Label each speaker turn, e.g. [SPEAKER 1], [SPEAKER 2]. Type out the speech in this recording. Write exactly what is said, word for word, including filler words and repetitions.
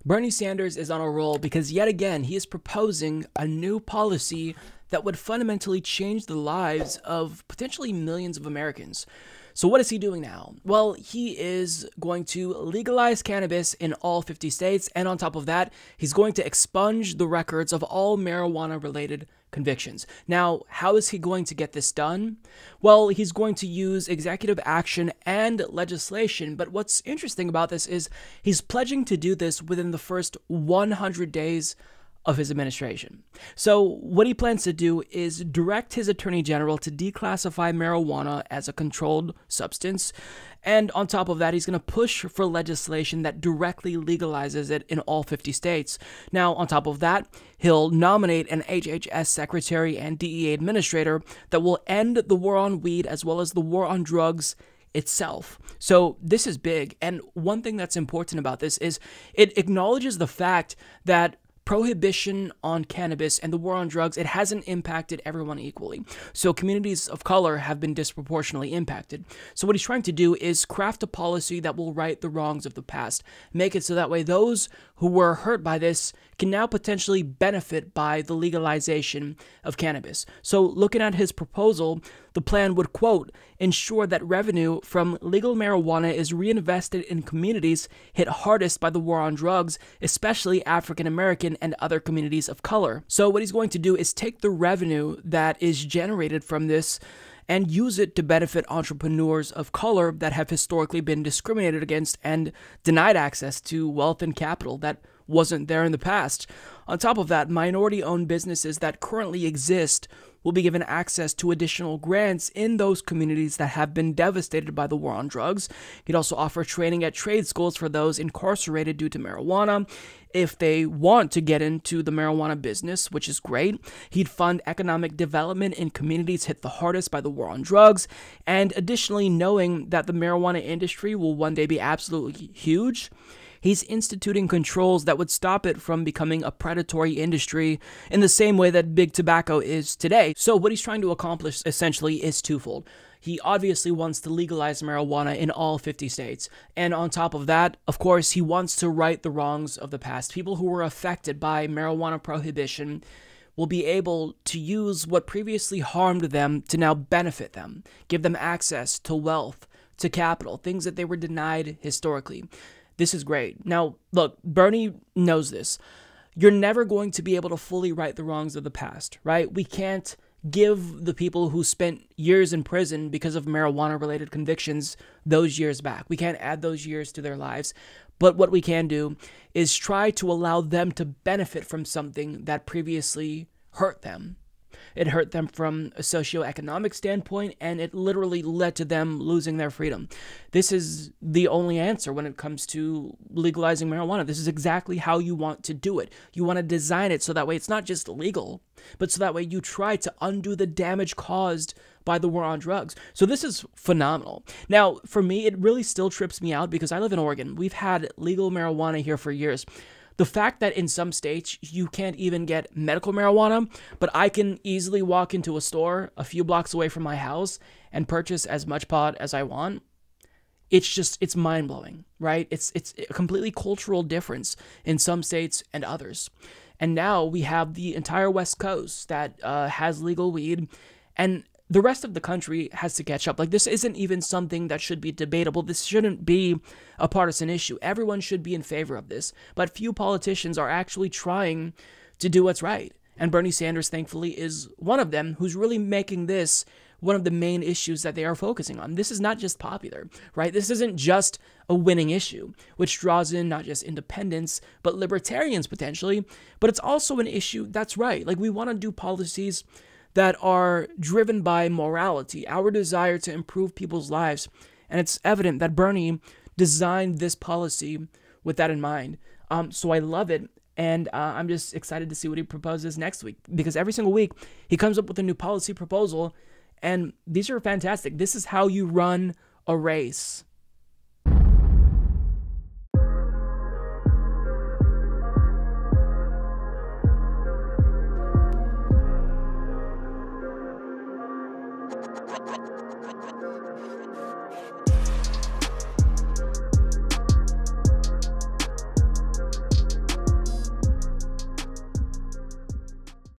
[SPEAKER 1] Bernie Sanders is on a roll because yet again he is proposing a new policy that would fundamentally change the lives of potentially millions of Americans. So what is he doing now? Well, he is going to legalize cannabis in all fifty states, and on top of that, he's going to expunge the records of all marijuana-related convictions. Now, how is he going to get this done? Well, he's going to use executive action and legislation, but what's interesting about this is he's pledging to do this within the first one hundred days of his administration. So what he plans to do is direct his attorney general to declassify marijuana as a controlled substance. And on top of that, he's going to push for legislation that directly legalizes it in all fifty states. Now, on top of that, he'll nominate an H H S secretary and D E A administrator that will end the war on weed as well as the war on drugs itself. So this is big. And one thing that's important about this is it acknowledges the fact that prohibition on cannabis and the war on drugs, it hasn't impacted everyone equally. So communities of color have been disproportionately impacted. So what he's trying to do is craft a policy that will right the wrongs of the past, make it so that way those who were hurt by this can now potentially benefit by the legalization of cannabis. So looking at his proposal, the plan would, quote, ensure that revenue from legal marijuana is reinvested in communities hit hardest by the war on drugs, especially African American and other communities of color. So what he's going to do is take the revenue that is generated from this and use it to benefit entrepreneurs of color that have historically been discriminated against and denied access to wealth and capital that wasn't there in the past. On top of that, minority-owned businesses that currently exist will be given access to additional grants in those communities that have been devastated by the war on drugs. He'd also offer training at trade schools for those incarcerated due to marijuana if they want to get into the marijuana business, which is great. He'd fund economic development in communities hit the hardest by the war on drugs. And additionally, knowing that the marijuana industry will one day be absolutely huge, he's instituting controls that would stop it from becoming a predatory industry in the same way that big tobacco is today. So what he's trying to accomplish essentially is twofold. He obviously wants to legalize marijuana in all fifty states. And on top of that, of course, he wants to right the wrongs of the past. People who were affected by marijuana prohibition will be able to use what previously harmed them to now benefit them, give them access to wealth, to capital, things that they were denied historically. This is great. Now, look, Bernie knows this. You're never going to be able to fully right the wrongs of the past, right? We can't give the people who spent years in prison because of marijuana-related convictions those years back. We can't add those years to their lives. But what we can do is try to allow them to benefit from something that previously hurt them. It hurt them from a socioeconomic standpoint, and it literally led to them losing their freedom. This is the only answer when it comes to legalizing marijuana. This is exactly how you want to do it. You want to design it so that way it's not just legal, but so that way you try to undo the damage caused by the war on drugs. So this is phenomenal. Now, for me, it really still trips me out because I live in Oregon. We've had legal marijuana here for years. The fact that in some states you can't even get medical marijuana, but I can easily walk into a store a few blocks away from my house and purchase as much pot as I want, it's just, it's mind-blowing, right? It's, it's a completely cultural difference in some states and others. And now we have the entire West Coast that uh, has legal weed, and the rest of the country has to catch up. Like, this isn't even something that should be debatable. This shouldn't be a partisan issue. Everyone should be in favor of this. But few politicians are actually trying to do what's right. And Bernie Sanders, thankfully, is one of them who's really making this one of the main issues that they are focusing on. This is not just popular, right? This isn't just a winning issue, which draws in not just independents, but libertarians potentially. But it's also an issue that's right. Like, we want to do policies that are driven by morality, our desire to improve people's lives. And it's evident that Bernie designed this policy with that in mind. Um, so I love it. And uh, I'm just excited to see what he proposes next week, because every single week he comes up with a new policy proposal. And these are fantastic. This is how you run a race.